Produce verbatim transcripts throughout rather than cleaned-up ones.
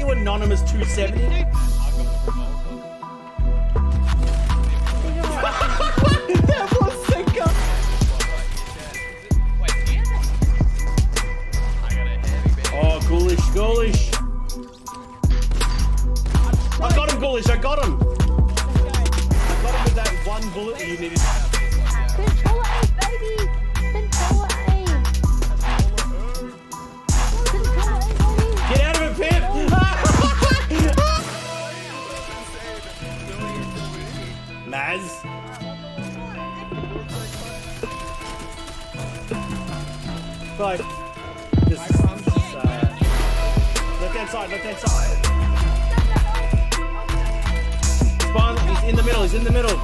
you anonymous two seventy? That was Sanka. Oh, ghoulish, ghoulish. I got him, ghoulish. I got him. I got him with that one bullet that you needed. Controller aim, baby. Controller aim. Controller aim, baby. Get out of it, Pip. Maz. Right. Just, just uh, left hand side, left hand side. Spawn, he's in the middle, he's in the middle.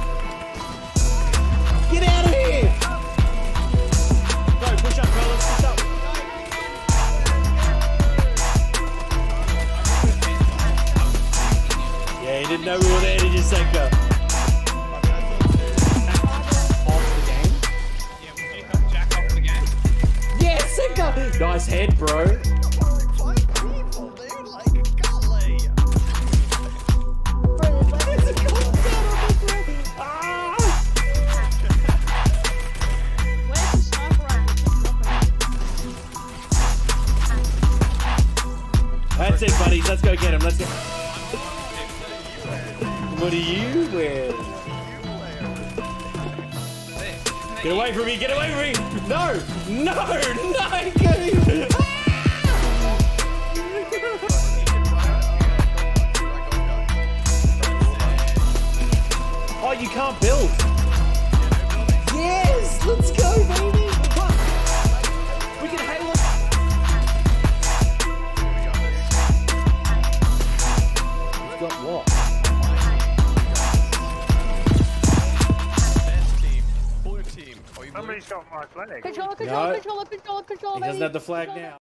Get out of here! Go, push up, fellas, push up. Yeah, he didn't know we were there, did you, Sanka? Nice head, bro. Five people, dude, like a gully. Bro, there's like a combat on this red. Ah! Where's the sniper at? That's it, buddies. Let's go get him. Let's go. What do you wear? Get away from me! Get away from me! No! No! No! Get him! Oh, you can't build! Yes! Let's go, baby! Come on. We can hail it! We've got what? Somebody's got my flag. Controller, controller, No. controller, controller, controller, He doesn't baby. have the flag Controller. now.